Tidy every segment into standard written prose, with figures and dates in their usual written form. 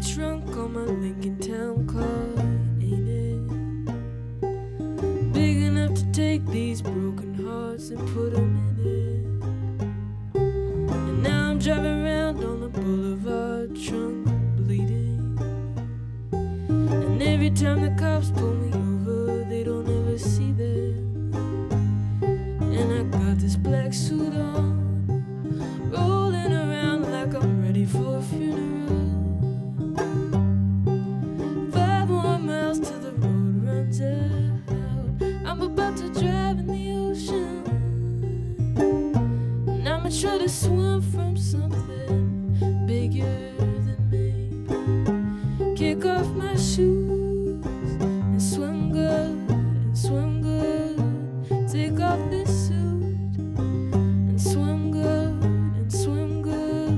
trunk on my Lincoln Town car, ain't it? Big enough to take these broken hearts and put them in it. And now I'm driving around on the boulevard, trunk bleeding. And every time the cops pull me over, they don't ever see that. And I got this black suit on, rolling around like I'm ready for a funeral. 5 more miles till the road runs out. I'm about to drive in the ocean, and I'ma try to swim from something bigger than me. Kick off my shoes and swim good, and swim good. Take off this suit and swim good, and swim good.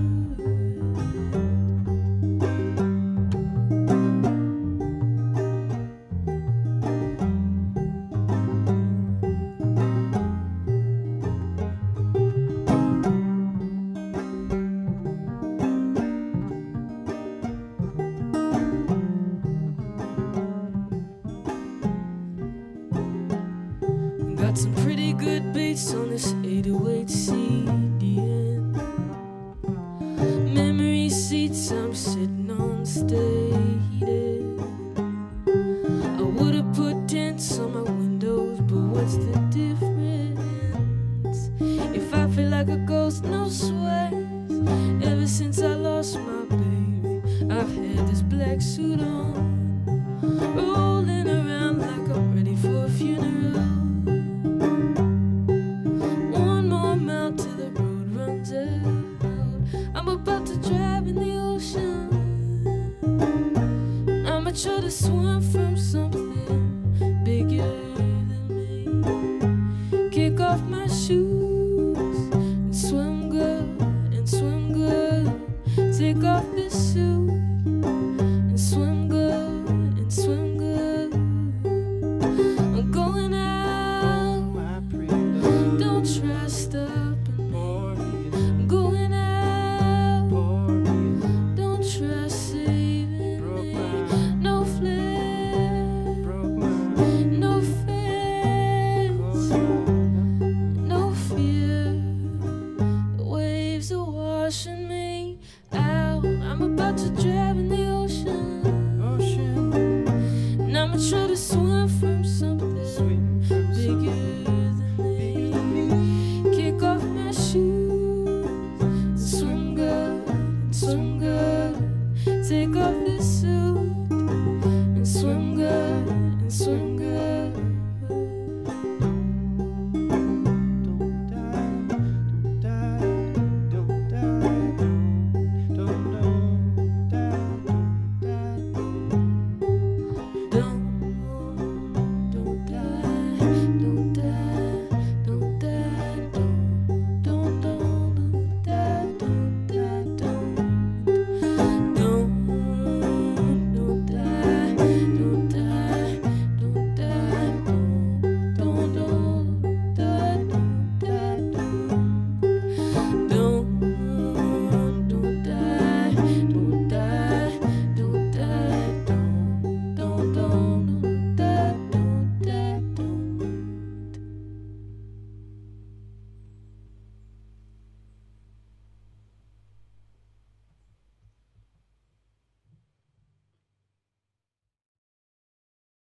Got some pretty good beats on this 808 CDN. Memory seats I'm sitting on stay heated. I would've put tents on my windows, but what's the difference? If I feel like a ghost, no sweat. Ever since I lost my baby, I've had this black suit on, rolling around like I'm ready for a funeral. I'm about to drive in the ocean, I'ma try to swim from something bigger than me. Kick off my shoes and swim good, and swim good. Take off this suit and swim good, and swim good. I'm going out, don't try stopping me. I'm going out, don't try saving me. No flares, no fence, no fear. The waves are washing me out. I'm about to drive in the ocean, and I'ma try to swim from some